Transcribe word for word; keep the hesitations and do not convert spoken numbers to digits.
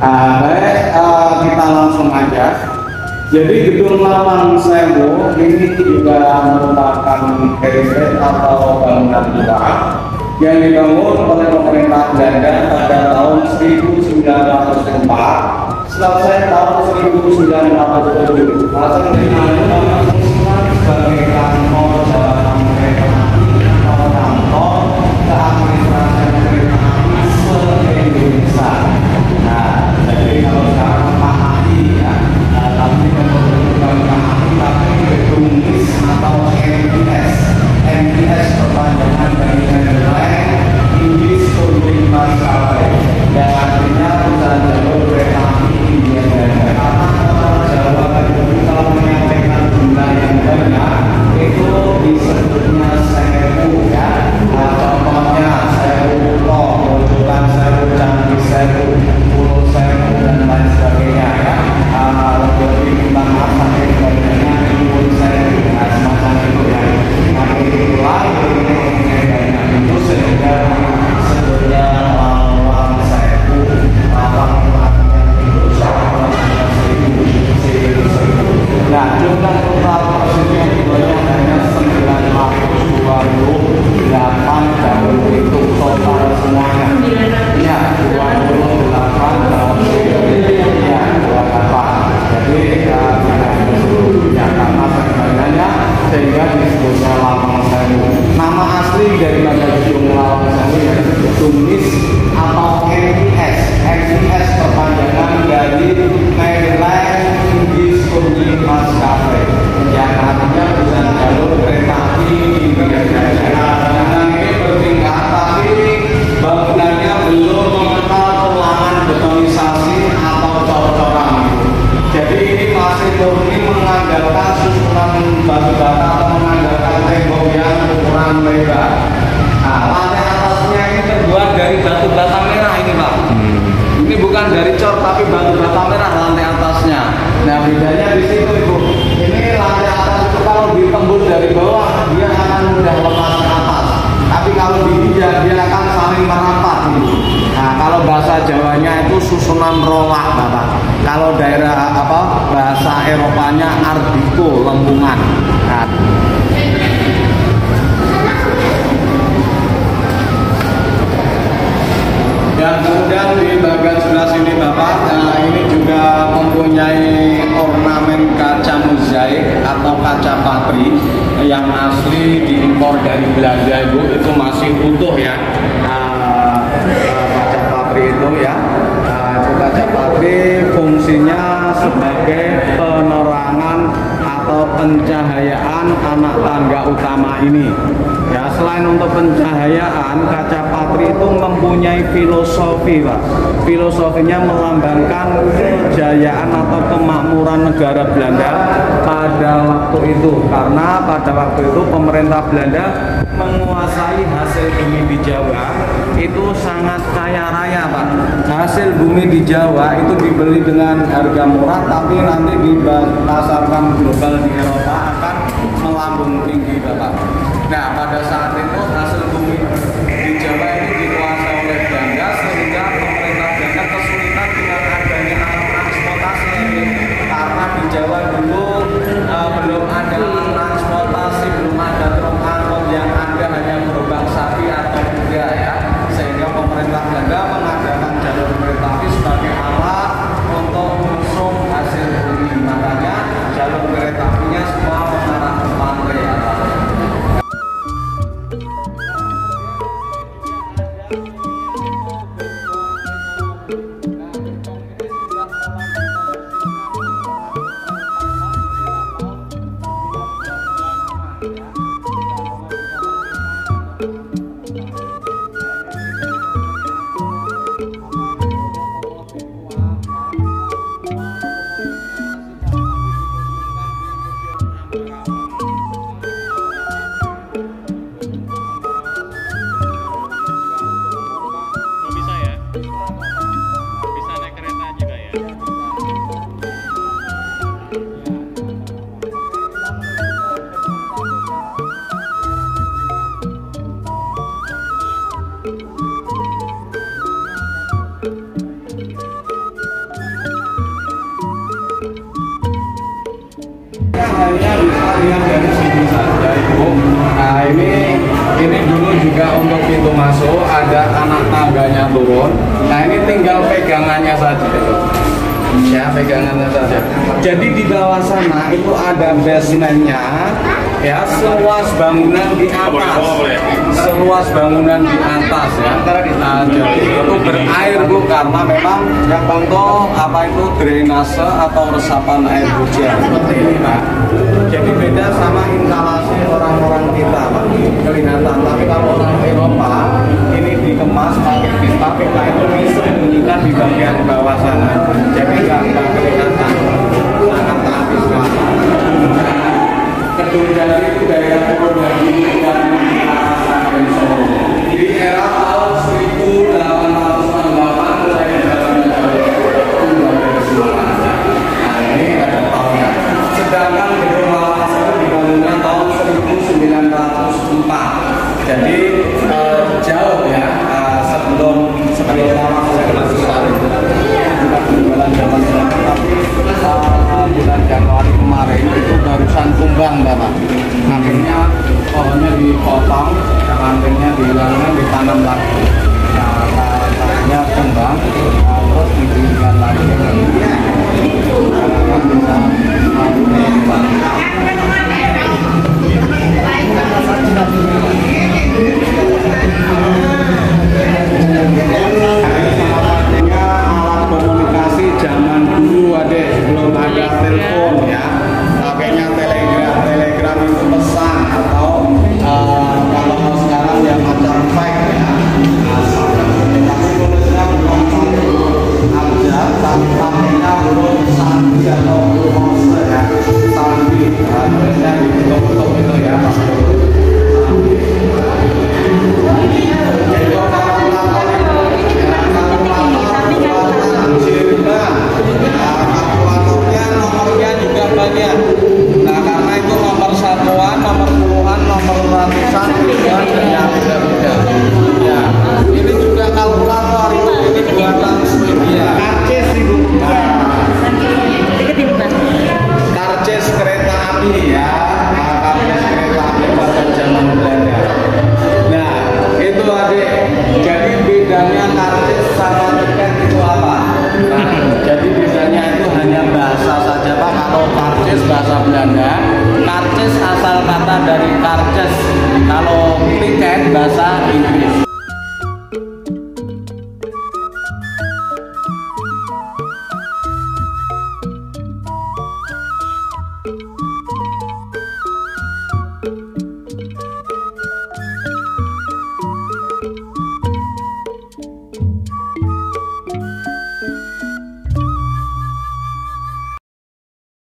Nah, baik, uh, kita langsung aja. Jadi gedung Lawang Sewu ini juga merupakan heritage atau bangunan tua yang dibangun oleh pemerintah Belanda pada tahun seribu sembilan ratus empat, selesai tahun seribu sembilan ratus tujuh. Hasil dibangun sebagai kantor jabatan kereta api atau kantor keadministrasian kereta api se-Indonesia. Nah, jadi kalau sekarang memahami ya, tapi bukan tapi gedung I S atau M P S. M P S perpanjangan dari Maryland English Holding Maskapai, yang artinya perusahaan jalur kereta api India dan Jakarta. Jawa itu kalau menyampaikan jumlah yang banyak itu disebutnya sewu ya. Nah, contohnya sewu Pulau, Grojogan Sewu, Candi Sewu, Pulau Sewu dan lain sebagainya ya. Lebih tentang apa yang banyaknya Pulau Sewu, nah semacam itu ya. Nah itulah ini banyak itu sehingga sebetulnya Lawang Sewu, Lawang artinya itu sama dengan seribu, seribu, seribu. Nah jumlah total persisnya banyak hanya sembilan ratus dua puluh delapan tahun itu total semuanya. Ya dua puluh delapan tahun ya dua puluh delapan. Jadi tidak seluruhnya karena sebenarnya sehingga disebutnya Lawang Sewu. Nama asli daripada gedung Lawang Sewu yaitu gedung I S atau M P S. M P S perpanjangan dari Maryland English Holding Maskapai, yang artinya perusahaan jalur kereta api India dan Jakarta. Nah ini bertingkat tapi bangunannya belum mengenal tulangan betonisasi atau cor-coran. Jadi ini masih murni mengandalkan susunan batu bata atau mengandalkan tembok yang ukuran lebar. Nah, lantai atasnya ini terbuat dari batu bata merah ini Pak. Hmm. Ini bukan dari cor tapi batu bata merah lantai atasnya. Nah bedanya di situ Ibu. Ini lantai atas itu kalau ditembus dari bawah dia akan mudah lepas ke atas. Tapi kalau diinjak dia akan saling merapat ini. Nah kalau bahasa Jawanya itu susunan rolak Bapak. Kalau daerah apa bahasa Eropanya Art Deco lengkungan. Nah, dan kemudian di bagian sebelah sini Bapak, nah ini juga mempunyai ornamen kaca mozaik atau kaca patri yang asli diimpor dari Belanda Ibu, itu masih utuh ya. Nah, kaca patri itu ya. Nah, itu kaca patri fungsinya sebagai penerangan atau pencahayaan anak tangga utama ini. Ya, selain untuk pencahayaan, kaca patri itu mempunyai filosofi, Pak. Filosofinya melambangkan kejayaan atau kemakmuran negara Belanda pada waktu itu. Karena pada waktu itu pemerintah Belanda menguasai hasil bumi di Jawa itu sangat kaya raya, Pak. Hasil bumi di Jawa itu dibeli dengan harga murah, tapi nanti dipasarkan global di Eropa akan melambung tinggi, Bapak. Nah, pada saat itu hasil bumi di Jawa ini dikuasai oleh Belanda sehingga pemerintah Belanda kesulitan dengan adanya alat transportasi ini. Karena di Jawa dulu uh, belum ada alat transportasi, belum ada truk angkot, yang ada hanya gerobak sapi atau kuda ya. Sehingga pemerintah Belanda mengadakan jalur kereta api sebagai alat untuk mengusung hasil bumi. Makanya jalur kereta apinya semua mengarah ke pantai atas. ini dulu juga untuk pintu masuk ada anak tangganya turun. Nah ini tinggal pegangannya saja. Ya, pegangannya saja. Jadi di bawah sana itu ada basementnya, ya, seluas bangunan di atas, seluas bangunan di atas ya. Nah, jadi itu berair Bu, karena memang yang untuk apa itu drainase atau resapan air hujan seperti ini Pak. Jadi beda sama instalasi orang-orang kita Pak, kelihatan. Tapi kalau orang Eropa ini dikemas pakai pipa, pipa itu disembunyikan di bagian bawah sana. Jadi nggak nggak kelihatan, sangat tahan selatan. Kedung Jati itu daerah Purwodadi dan sampai Solo. Di era tahun seribu delapan ratus enam puluh delapan mulai dibangun. Nah ini ada tahunnya. Sedangkan gedung Lawas itu dibangunkan tahun seribu sembilan ratus empat. Jadi eh, jauh ya eh, sebelum sebelum Lawas saya besar itu. Bulan zaman sekarang, tapi uh, bulan Januari kemarin itu barusan tumbang Bapak. Akhirnya pohonnya dipotong, rantingnya dihilangkan, ditanam lagi. Nah, tanahnya tumbang, uh, terus didirikan lagi. Harapan bisa komunikasi zaman dulu adek, sebelum ada telepon ya, pakainya telegram. Telegram itu pesan atau uh, kalau sekarang ya macam fax ya. Tapi tulisnya bukan satu abjad, tapi pakainya huruf sandi atau huruf morse ya, sandi. Nah, tulisnya di bentuk-bentuk itu ya Pak. Jadi kalau kalkulator itu ya, kalkulator Jerman, kalkulatornya nomornya juga banyak. Nah karena itu nomor satuan, nomor puluhan, nomor ratusan, ribuan dan yang beda-beda. Ya, ini juga kalkulator itu ini buatan Swedia. Karcis itu. Karcis kereta api ya, nah, karcis kereta api pada zaman Belanda. Nah itu adik. Jadi bedanya karcis sama tiket itu apa? Nah, jadi bedanya itu hanya bahasa saja Pak. Kalau karcis bahasa Belanda, karcis asal kata dari karcis. Kalau tiket bahasa Inggris.